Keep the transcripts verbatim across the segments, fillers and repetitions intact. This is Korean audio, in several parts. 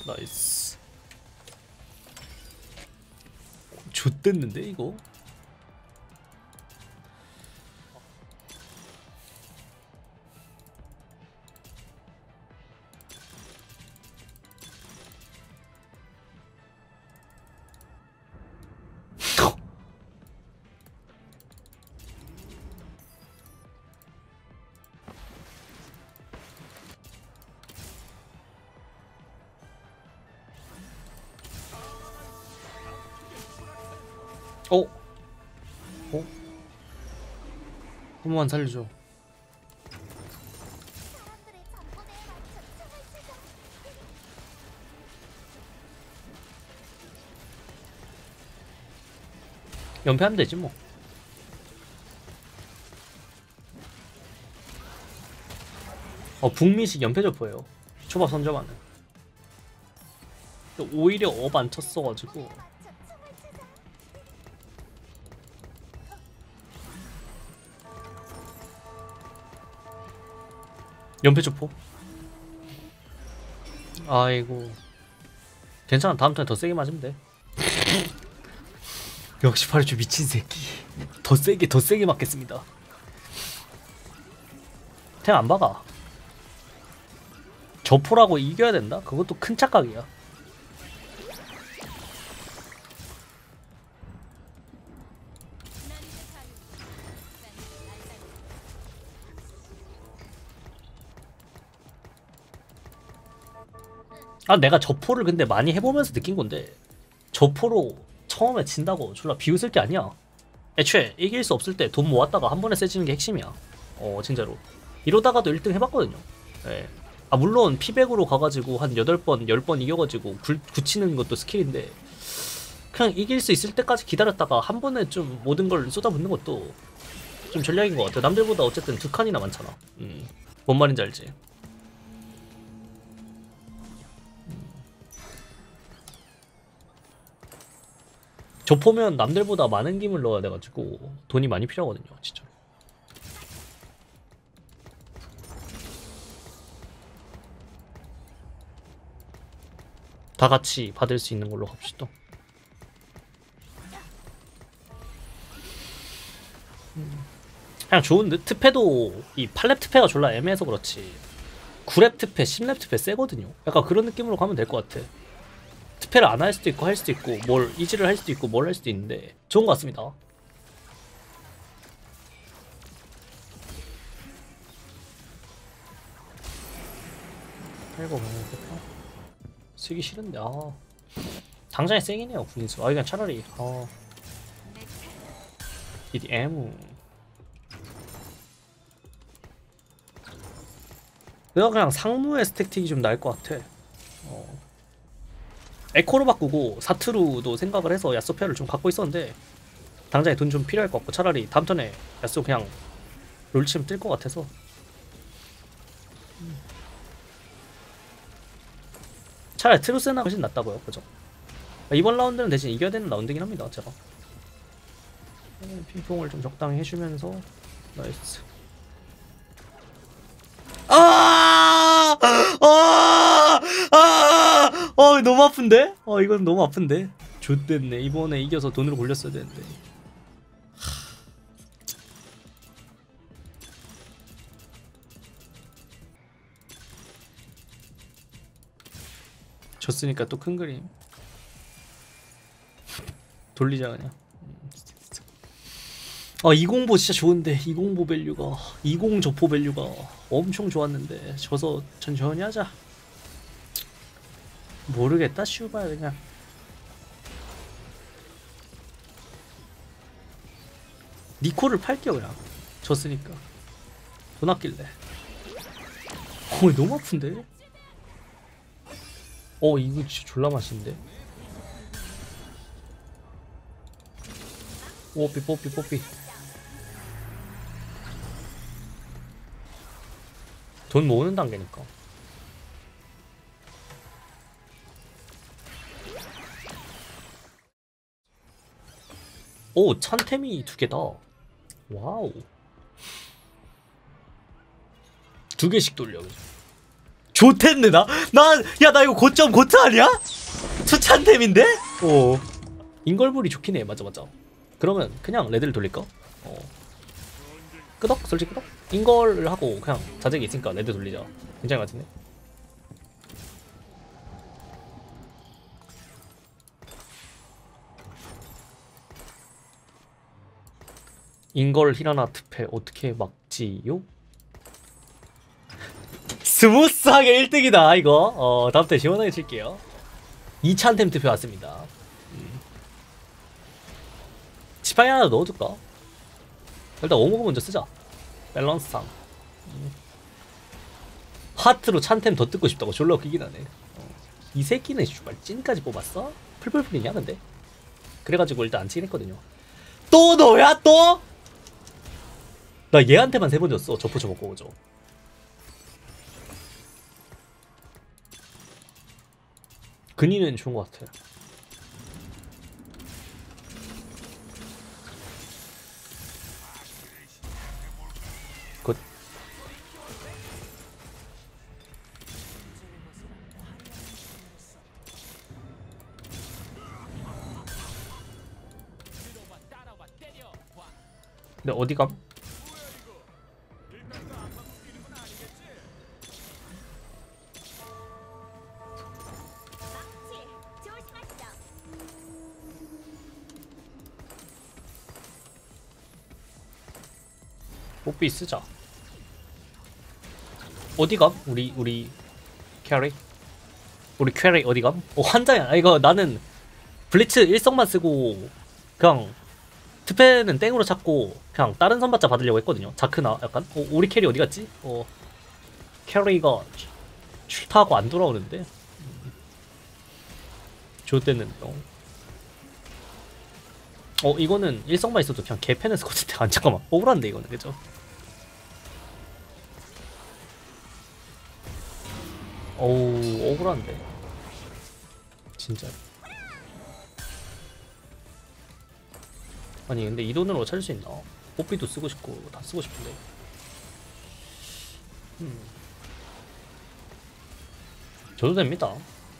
나이스. 좆됐는데 이거? 어? 어? 한 번만 살려줘. 연패하면 되지 뭐. 어, 북미식 연패 조포예요. 초밥 선점하는. 오히려 업 안 쳤어가지고. 연패 조포. 아이고. 괜찮아. 다음 턴에 더 세게 맞으면 돼. 역시 파리추 미친 새끼. 더 세게 더 세게 맞겠습니다. 템 안 박아. 저포라고 이겨야 된다? 그것도 큰 착각이야. 아, 내가 저포를 근데 많이 해보면서 느낀 건데, 저포로 처음에 진다고 졸라 비웃을 게 아니야. 애초에 이길 수 없을 때 돈 모았다가 한 번에 세지는 게 핵심이야. 어, 진짜로. 이러다가도 일 등 해봤거든요. 예. 아, 물론 피백으로 가가지고 한 여덟 번, 열 번 이겨가지고 굴, 굳히는 것도 스킬인데, 그냥 이길 수 있을 때까지 기다렸다가 한 번에 좀 모든 걸 쏟아붓는 것도 좀 전략인 것 같아. 남들보다 어쨌든 두 칸이나 많잖아. 음. 뭔 말인지 알지? 저포면 남들보다 많은 김을 넣어야 돼가지고 돈이 많이 필요하거든요, 진짜. 다 같이 받을 수 있는 걸로 갑시다. 그냥 좋은데? 특패도 이 팔 렙 특패가 졸라 애매해서 그렇지 구 렙 특패, 십 렙 특패 세거든요. 약간 그런 느낌으로 가면 될 것 같아. 특패를 안 할 수도 있고 할 수도 있고 뭘 이지를 할 수도 있고 뭘 할 수도 있는데 좋은 것 같습니다. 아이고 쓰기 싫은데. 아 당장에 세긴 해요 군인수. 아 그냥 차라리 아 비디엠 내가 그냥 상무의 스택틱이 좀 나을 것 같아. 어. 에코로 바꾸고 사투루도 생각을 해서 야쏘페어를 좀 갖고 있었는데 당장에 돈 좀 필요할 것 같고 차라리 다음 턴에 야쏘 그냥 롤치면 뜰 것 같아서. 차라리 트루세나가 훨씬 낫다고요. 그죠? 이번 라운드는 대신 이겨야 되는 라운드긴 합니다. 제가 핑퐁을 좀 적당히 해주면서 나이스. 아! 아! 아! 어, 너무 아픈데? 어, 이건 너무 아픈데? 좆됐네. 이번에 이겨서 돈으로 굴렸어야 되는데. 졌으니까 또 큰 그림. 돌리자 그냥. 아, 이공보 진짜 좋은데 이공보 밸류가 이공 저포 밸류가 엄청 좋았는데 져서 천천히 하자. 모르겠다 슈발 그냥. 니코를 팔게요 그냥. 졌으니까 돈 아낄래. 어 너무 아픈데? 어 이거 진짜 졸라 맛있는데? 뽀삐 뽀삐 뽀삐. 돈 모으는 단계니까. 오 찬템이 두 개다. 와우. 두 개씩 돌려. 그죠? 좋댔네 나? 나 야 나 이거 고점 고트 아니야? 투찬템인데? 어 인걸불이 좋긴 해. 맞아 맞아. 그러면 그냥 레드를 돌릴까? 어 끄덕? 솔직히 끄덕? 인걸을 하고 그냥 자재기 있으니까 레드 돌리자. 괜찮은 것 같은데? 인걸 히라나 트패 어떻게 막지요? 스무스하게 일 등이다 이거. 어 다음부터 시원하게 칠게요. 이찬템 투표 왔습니다. 음. 지팡이 하나 넣어둘까? 일단 오목을 먼저 쓰자. 밸런스상. 음. 하트로 찬템 더 뜯고 싶다고 졸라 웃기긴 하네. 어. 이 새끼는 슈발 찐까지 뽑았어? 풀풀풀이냐 근데? 그래가지고 일단 안 치긴 했거든요. 또 너야 또? 나 얘한테만 세 번 줬어. 저포 저먹고 오죠. 근이는 좋은 것 같아. 굿. 근데 어디가? 뽀삐 쓰자. 어디가? 우리 우리 캐리? 우리 캐리 어디가? 어 한장이야. 아, 이거 나는 블리츠 일성만 쓰고 그냥 트패는 땡으로 찾고 그냥 다른 선발자 받으려고 했거든요. 자크나 약간. 어, 우리 캐리 어디 갔지? 어 캐리가 출타하고 안 돌아오는데. 좋댔는데. 어. 어 이거는 일성만 있어도 그냥 개패는 스쿼트 때. 아 잠깐만 억울한데 이거는 그죠? 어우 억울한데 진짜. 아니 근데 이 돈으로 찾을 수 있나? 뽀삐도 쓰고 싶고 다 쓰고 싶은데. 음. 줘도 됩니다.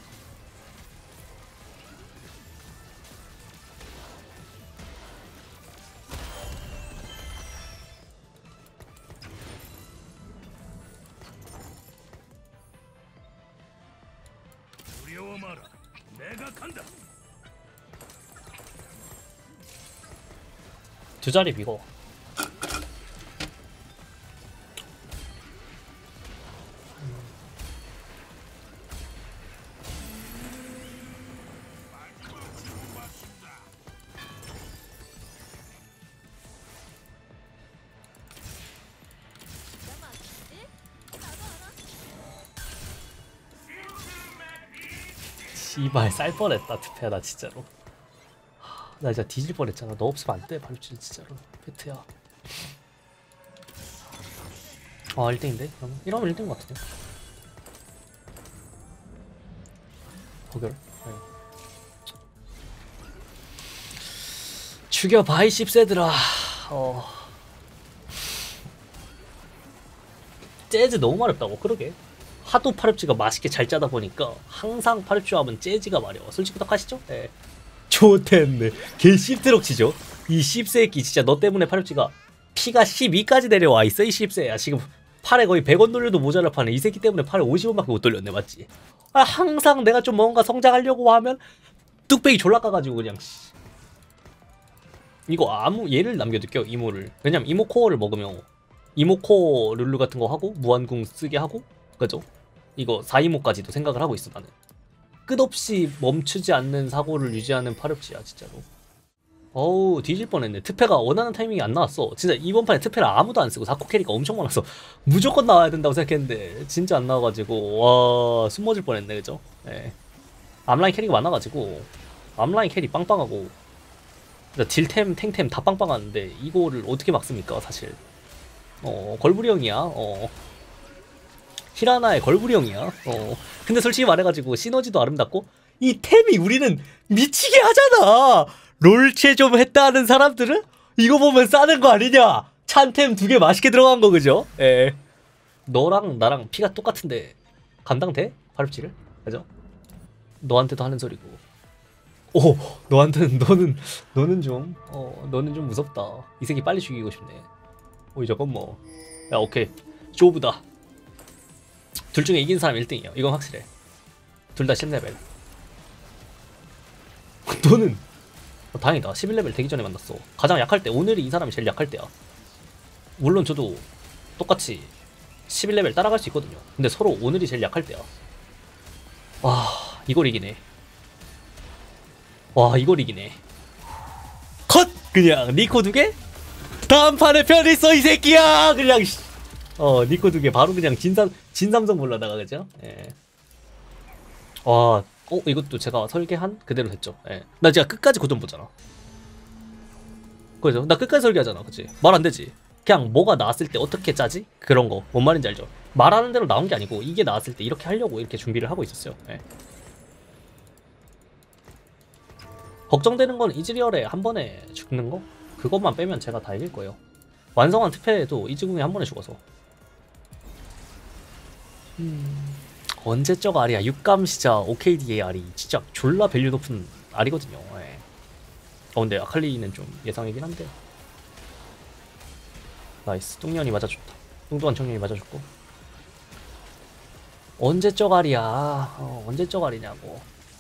두 자리 비고. 씨발 쌀 뻔했다 트페야 나 진짜로. 나 진짜 뒤질 뻔했잖아. 너 없으면 안돼 발루치 진짜로. 페트야. 아 일 등인데? 그럼 이러면 일 등인 것 같은데. 거결. 네. 죽여봐 이 씹새들아. 어. 재즈 너무 마렵다고. 그러게. 하도 파렵지가 맛있게 잘 짜다 보니까 항상 파렵지 하면 재즈가 마려워. 솔직히 부탁하시죠? 네. 좋댔네. 개 씹드럭 치죠? 이 씹새끼 진짜 너 때문에 파렵지가 피가 십이까지 내려와 있어 이 씹새야. 지금 팔에 거의 백 원 돌려도 모자랄 판에 이 새끼 때문에 팔에 오십 원밖에 못 돌렸네. 맞지? 아 항상 내가 좀 뭔가 성장하려고 하면 뚝배기 졸라 까가지고 그냥. 이거 아무 얘를 남겨둘게요. 이모를. 왜냐면 이모 코어를 먹으면 이모 코어 룰루 같은 거 하고 무한궁 쓰게 하고 그죠? 이거 사 이모까지도 생각을 하고 있어 나는. 끝없이 멈추지 않는 사고를 유지하는 파렵지야 진짜로. 어우 뒤질 뻔했네. 트페가 원하는 타이밍이 안 나왔어. 진짜 이번 판에 트페를 아무도 안 쓰고 사코 캐리가 엄청 많아서 무조건 나와야 된다고 생각했는데 진짜 안 나와가지고 와 숨어질 뻔했네 그죠? 예. 앞라인 캐리가 많아가지고 앞라인 캐리 빵빵하고 딜템 탱템 다 빵빵하는데 이거를 어떻게 막습니까 사실. 어 걸부리 형이야. 어 히라나의 걸부리 형이야. 어 근데 솔직히 말해가지고 시너지도 아름답고 이 템이 우리는 미치게 하잖아. 롤체 좀 했다 하는 사람들은 이거 보면 싸는 거 아니냐. 찬템 두 개 맛있게 들어간 거 그죠? 예. 너랑 나랑 피가 똑같은데 감당돼? 팔십칠을? 그죠? 너한테도 하는 소리고. 오, 너한테는 너는 너는 좀 어, 너는 좀 무섭다. 이 새끼 빨리 죽이고 싶네. 오이 잠깐만. 야, 오케이. 쇼부다. 둘 중에 이긴 사람 일 등이야. 이건 확실해. 둘 다 십 레벨. 너는 어, 다행이다. 십일 레벨 되기 전에 만났어. 가장 약할 때, 오늘이 이 사람이 제일 약할 때야. 물론 저도 똑같이 십일 레벨 따라갈 수 있거든요. 근데 서로 오늘이 제일 약할 때야. 와, 이걸 이기네. 와, 이걸 이기네. 컷! 그냥 니코 두 개? 다음 판에 편 있어 이 새끼야! 그냥 어 니코 두 개 바로 그냥 진삼 진삼성 몰라다가 그죠? 예. 와, 어 이것도 제가 설계한 그대로 됐죠. 예. 나 제가 끝까지 고정 보잖아. 그죠? 나 끝까지 설계하잖아, 그치? 말 안 되지. 그냥 뭐가 나왔을 때 어떻게 짜지? 그런 거. 뭔 말인지 알죠? 말하는 대로 나온 게 아니고 이게 나왔을 때 이렇게 하려고 이렇게 준비를 하고 있었어요. 예. 걱정되는 건 이즈리얼에 한 번에 죽는 거? 그것만 빼면 제가 다 이길 거예요. 완성한 특패에도 이즈궁에 한 번에 죽어서. 음... 언제적 알이야? 육감시자 오케이디의 알이 진짜 졸라 밸류 높은 알이거든요. 예. 어 근데 아칼리는 좀 예상이긴 한데. 나이스. 뚱년이 맞아줬다. 뚱뚱한 청년이 맞아줬고. 언제적 알이야? 어, 언제적 알이냐고.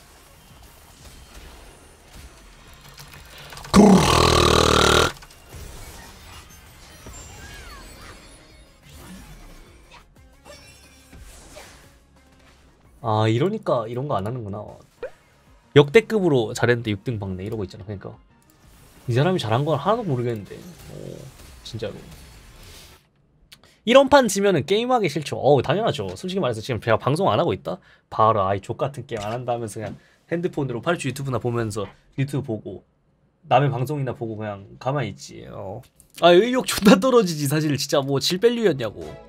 아, 이러니까 이런 거 안 하는구나. 역대급으로 잘했는데 육 등 박네 이러고 있잖아. 그러니까 이 사람이 잘한 건 하나도 모르겠는데. 오, 진짜로. 이런 판 지면은 게임하기 싫죠. 어우, 당연하죠. 솔직히 말해서 지금 제가 방송 안 하고 있다? 바로 아이 족같은 게임 안 한다 하면서 그냥 핸드폰으로 팔주 유튜브나 보면서 유튜브 보고 남의 방송이나 보고 그냥 가만히 있지. 어. 아, 의욕 존나 떨어지지. 사실 진짜 뭐 질밸류였냐고.